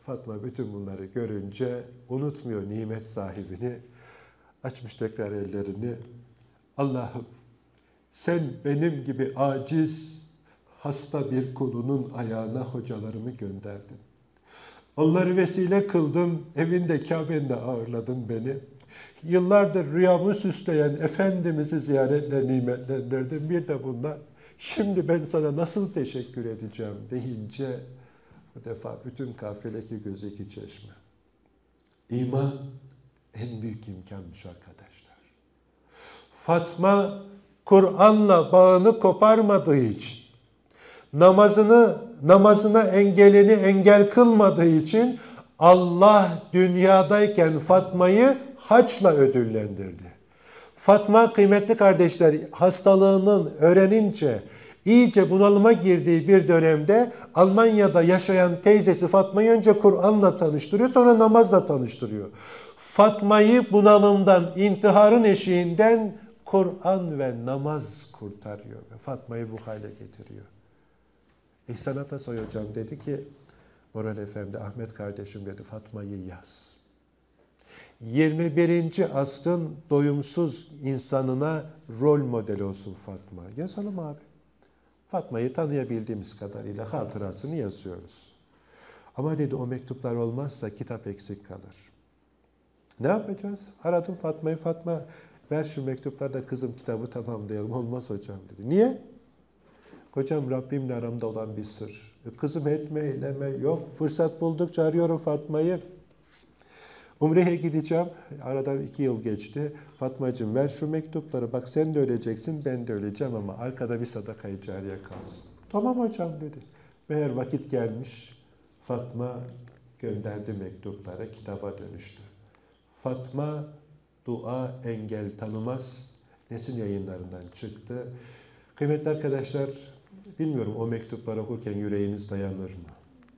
Fatma bütün bunları görünce unutmuyor nimet sahibini. Açmış tekrar ellerini. Allah'ım sen benim gibi aciz, hasta bir kulunun ayağına hocalarımı gönderdin. Onları vesile kıldın, evinde Kabe'nde ağırladın beni. Yıllardır rüyamı süsleyen Efendimiz'i ziyaretle nimetlendirdin. Bir de bunlar. Şimdi ben sana nasıl teşekkür edeceğim deyince bu defa bütün kafileki göz iki çeşme. İman en büyük imkanmış arkadaşlar. Fatma Kur'an'la bağını koparmadığı için, namazını namazına engelini engel kılmadığı için Allah dünyadayken Fatma'yı haçla ödüllendirdi. Fatma kıymetli kardeşler hastalığının öğrenince iyice bunalıma girdiği bir dönemde Almanya'da yaşayan teyzesi Fatma'yı önce Kur'an'la tanıştırıyor, sonra namazla tanıştırıyor. Fatma'yı bunalımdan, intiharın eşiğinden Kur'an ve namaz kurtarıyor ve Fatma'yı bu hale getiriyor. İhsan Atasoy hocam dedi ki, Moral Efendi, Ahmet kardeşim dedi, Fatma'yı yaz. yirmi birinci asrın doyumsuz insanına rol model olsun Fatma. Yazalım abi. Fatma'yı tanıyabildiğimiz kadarıyla hatırasını yazıyoruz. Ama dedi o mektuplar olmazsa kitap eksik kalır. Ne yapacağız? Aradım Fatma'yı. Fatma ver şu mektupları da kızım kitabı tamamlayalım. Olmaz hocam dedi. Niye? Hocam Rabbimle aramda olan bir sır. Kızım etme, eyleme yok. Fırsat buldukça arıyorum Fatma'yı. Umre'ye gideceğim. Aradan iki yıl geçti. Fatmacığım ver şu mektupları. Bak sen de öleceksin, ben de öleceğim ama arkada bir sadaka-i cariye kalsın. Tamam hocam dedi. Meğer vakit gelmiş. Fatma gönderdi mektupları, kitaba dönüştü. Fatma dua engel tanımaz. Nesin Yayınlarından çıktı. Kıymetli arkadaşlar, bilmiyorum o mektupları okurken yüreğiniz dayanır mı?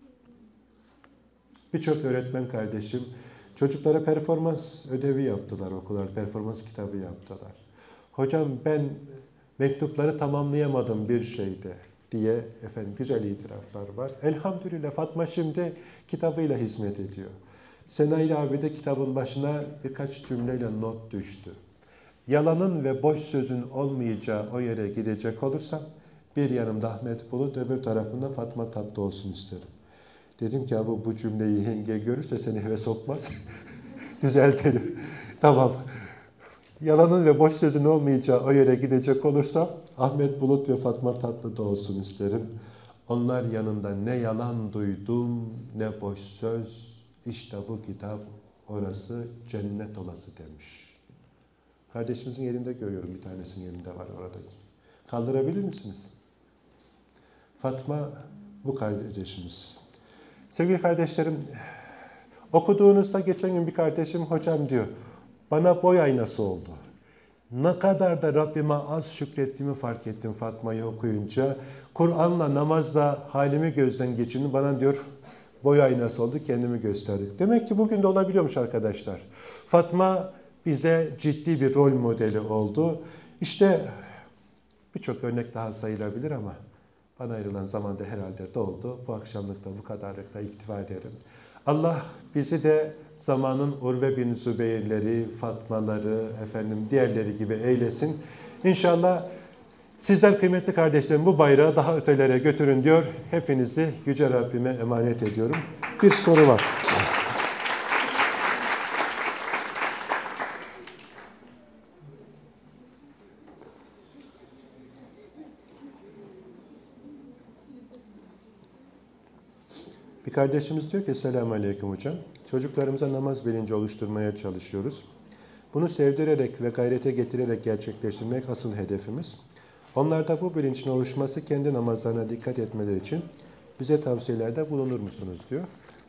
Birçok öğretmen kardeşim çocuklara performans ödevi yaptılar, okullar performans kitabı yaptılar. Hocam ben mektupları tamamlayamadım bir şeyde diye efendim güzel itiraflar var. Elhamdülillah Fatma şimdi kitabıyla hizmet ediyor. Senail abi de kitabın başına birkaç cümleyle not düştü. Yalanın ve boş sözün olmayacağı o yere gidecek olursam bir yanımda Ahmet Bulut, öbür tarafında Fatma Tatlı olsun isterim. Dedim ki abi bu cümleyi yenge görürse seni eve sokmaz. Düzeltelim. Tamam. Yalanın ve boş sözün olmayacağı o yere gidecek olursam Ahmet Bulut ve Fatma Tatlı da olsun isterim. Onlar yanında ne yalan duydum ne boş söz. İşte bu kitap orası cennet olası demiş. Kardeşimizin elinde görüyorum, bir tanesinin elinde var oradaki. Kaldırabilir misiniz? Fatma bu kardeşimiz. Sevgili kardeşlerim, okuduğunuzda geçen gün bir kardeşim hocam diyor, bana boy aynası oldu. Ne kadar da Rabbime az şükrettiğimi fark ettim Fatma'yı okuyunca. Kur'an'la, namazla halimi gözden geçirdim. Bana diyor boy aynası oldu, kendimi gösterdik. Demek ki bugün de olabiliyormuş arkadaşlar. Fatma bize ciddi bir rol modeli oldu. İşte birçok örnek daha sayılabilir ama bana ayrılan zaman da herhalde doldu. Bu akşamlık da bu kadarlıkla iktifa ederim. Allah bizi de zamanın Urve bin Zübeyirleri, Fatmaları, efendim diğerleri gibi eylesin. İnşallah sizler kıymetli kardeşlerim bu bayrağı daha ötelere götürün diyor. Hepinizi Yüce Rabbime emanet ediyorum. Bir soru var. Bir kardeşimiz diyor ki, Selamun Aleyküm hocam. Çocuklarımıza namaz bilinci oluşturmaya çalışıyoruz. Bunu sevdirerek ve gayrete getirerek gerçekleştirmek asıl hedefimiz. Onlarda bu bilincin oluşması kendi namazlarına dikkat etmeleri için bize tavsiyelerde bulunur musunuz diyor.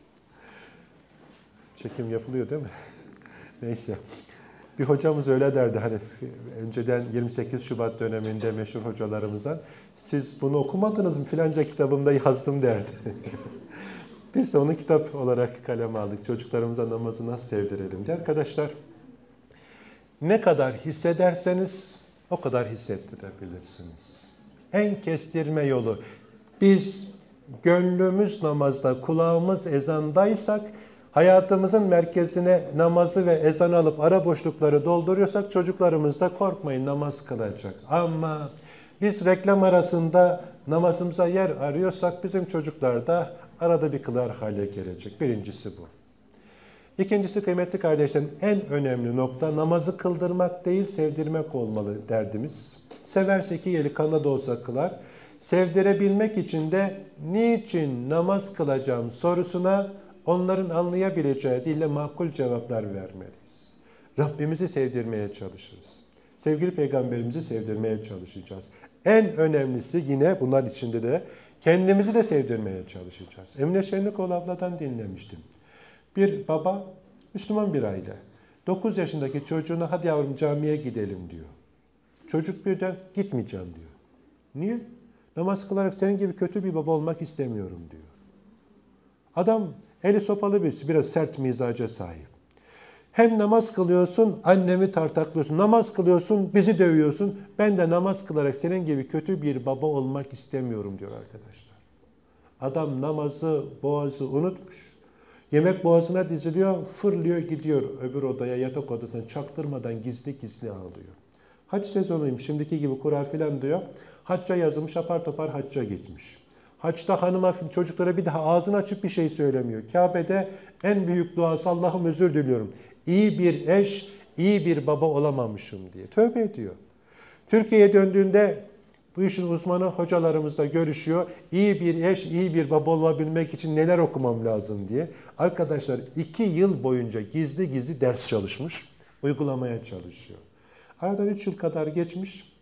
Çekim yapılıyor değil mi? Neyse. Bir hocamız öyle derdi hani önceden yirmi sekiz Şubat döneminde meşhur hocalarımızdan. Siz bunu okumadınız mı? Filanca kitabımda yazdım derdi. Biz de onu kitap olarak kaleme aldık. Çocuklarımıza namazı nasıl sevdirelim diye. Arkadaşlar ne kadar hissederseniz o kadar hissettirebilirsiniz. En kestirme yolu. Biz gönlümüz namazda, kulağımız ezandaysak, hayatımızın merkezine namazı ve ezan alıp ara boşlukları dolduruyorsak çocuklarımız da korkmayın namaz kılacak. Ama biz reklam arasında namazımıza yer arıyorsak bizim çocuklar da arada bir kılar hale gelecek. Birincisi bu. İkincisi kıymetli kardeşlerim, en önemli nokta namazı kıldırmak değil sevdirmek olmalı derdimiz. Severse iki eli kanla da olsa kılar. Sevdirebilmek için de niçin namaz kılacağım sorusuna onların anlayabileceği dille makul cevaplar vermeliyiz. Rabbimizi sevdirmeye çalışırız. Sevgili Peygamberimizi sevdirmeye çalışacağız. En önemlisi yine bunlar içinde de kendimizi de sevdirmeye çalışacağız. Emine Şenlikoğlu abladan dinlemiştim. Bir baba, Müslüman bir aile. dokuz yaşındaki çocuğuna hadi yavrum camiye gidelim diyor. Çocuk birden gitmeyeceğim diyor. Niye? Namaz kılarak senin gibi kötü bir baba olmak istemiyorum diyor. Adam eli sopalı birisi, biraz sert mizaca sahip. Hem namaz kılıyorsun, annemi tartaklıyorsun. Namaz kılıyorsun, bizi dövüyorsun. Ben de namaz kılarak senin gibi kötü bir baba olmak istemiyorum diyor arkadaşlar. Adam namazı, boğazı unutmuş. Yemek boğazına diziliyor, fırlıyor gidiyor öbür odaya, yatak odasına çaktırmadan gizli gizli ağlıyor. Hac sezonuyum, şimdiki gibi kura filan diyor. Hacca yazılmış, apar topar hacca gitmiş. Haçta hanıma, çocuklara bir daha ağzını açıp bir şey söylemiyor. Kabe'de en büyük duası Allah'ım özür diliyorum. İyi bir eş, iyi bir baba olamamışım diye. Tövbe ediyor. Türkiye'ye döndüğünde bu işin uzmanı hocalarımızla görüşüyor. İyi bir eş, iyi bir baba olabilmek için neler okumam lazım diye. Arkadaşlar iki yıl boyunca gizli gizli ders çalışmış, uygulamaya çalışıyor. Aradan üç yıl kadar geçmiş.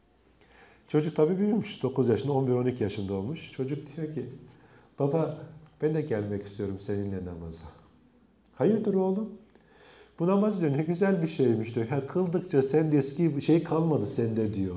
Çocuk tabii büyümüş. dokuz yaşında, on bir on iki yaşında olmuş. Çocuk diyor ki, baba ben de gelmek istiyorum seninle namaza. Hayırdır oğlum? Bu namaz diyor ne güzel bir şeymiş diyor. Ya kıldıkça sende eski bir şey kalmadı sende diyor.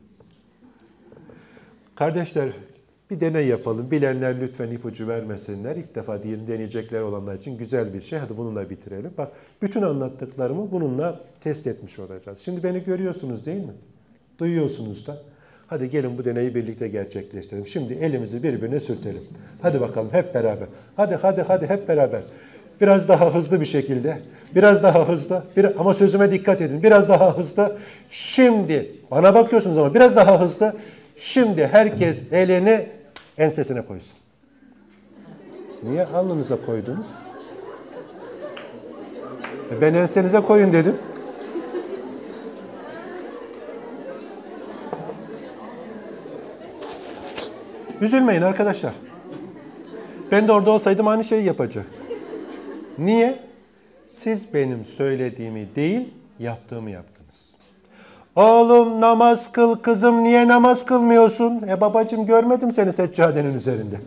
Kardeşler bir deney yapalım. Bilenler lütfen ipucu vermesinler. İlk defa diyelim deneyecekler olanlar için güzel bir şey. Hadi bununla bitirelim. Bak bütün anlattıklarımı bununla test etmiş olacağız. Şimdi beni görüyorsunuz değil mi? Duyuyorsunuz da. Hadi gelin bu deneyi birlikte gerçekleştirelim. Şimdi elimizi birbirine sürtelim. Hadi bakalım hep beraber. Hadi hadi hadi hep beraber. Biraz daha hızlı bir şekilde. Biraz daha hızlı. Bir, ama sözüme dikkat edin. Biraz daha hızlı. Şimdi bana bakıyorsunuz ama biraz daha hızlı. Şimdi herkes elini ensesine koysun. Niye alnınıza koydunuz? E ben ensenize koyun dedim. Üzülmeyin arkadaşlar. Ben de orada olsaydım aynı şeyi yapacaktım. Niye? Siz benim söylediğimi değil, yaptığımı yaptınız. Oğlum namaz kıl, kızım niye namaz kılmıyorsun? E babacığım görmedim seni seccadenin üzerinde.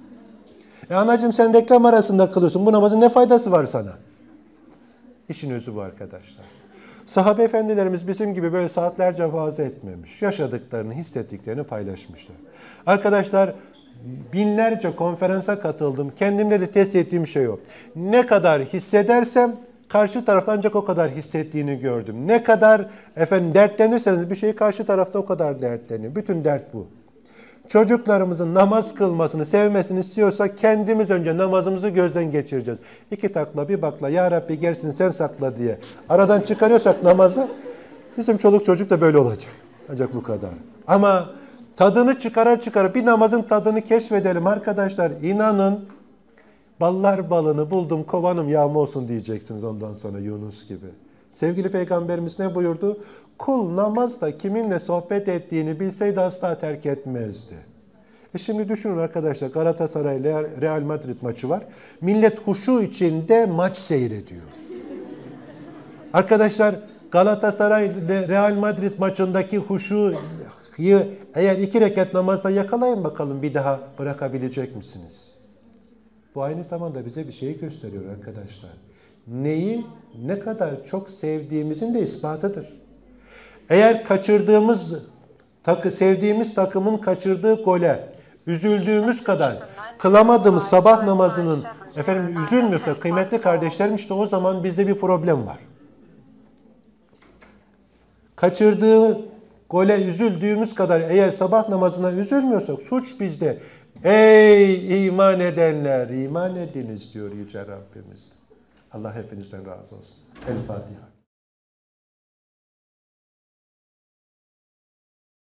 E anacığım sen reklam arasında kılıyorsun. Bu namazın ne faydası var sana? İşin özü bu arkadaşlar. Sahabe efendilerimiz bizim gibi böyle saatlerce vaaz etmemiş. Yaşadıklarını, hissettiklerini paylaşmışlar. Arkadaşlar binlerce konferansa katıldım. Kendimde de test ettiğim şey o. Ne kadar hissedersem karşı tarafta ancak o kadar hissettiğini gördüm. Ne kadar efendim dertlenirseniz bir şeyi karşı tarafta o kadar dertleniyor. Bütün dert bu. Çocuklarımızın namaz kılmasını, sevmesini istiyorsak kendimiz önce namazımızı gözden geçireceğiz. İki takla bir bakla ya Rabbi gerisini sen sakla diye aradan çıkarıyorsak namazı bizim çoluk çocuk da böyle olacak. Ancak bu kadar. Ama tadını çıkara çıkara bir namazın tadını keşfedelim arkadaşlar. İnanın ballar balını buldum kovanım yağma olsun diyeceksiniz ondan sonra Yunus gibi. Sevgili Peygamberimiz ne buyurdu? Kul namazda kiminle sohbet ettiğini bilseydi asla terk etmezdi. E şimdi düşünün arkadaşlar Galatasaray Real Madrid maçı var. Millet huşu içinde maç seyrediyor. Arkadaşlar Galatasaray Real Madrid maçındaki huşuyu eğer iki rekat namazda yakalayın bakalım bir daha bırakabilecek misiniz? Bu aynı zamanda bize bir şey gösteriyor arkadaşlar. Neyi ne kadar çok sevdiğimizin de ispatıdır. Eğer kaçırdığımız, takı, sevdiğimiz takımın kaçırdığı gole üzüldüğümüz kadar kılamadığımız sabah namazının efendim üzülmüyorsa kıymetli kardeşlerim işte o zaman bizde bir problem var. Kaçırdığı gole üzüldüğümüz kadar eğer sabah namazına üzülmüyorsak suç bizde. Ey iman edenler, iman ediniz diyor Yüce Rabbimiz. Allah hepinizden razı olsun. El Fatiha.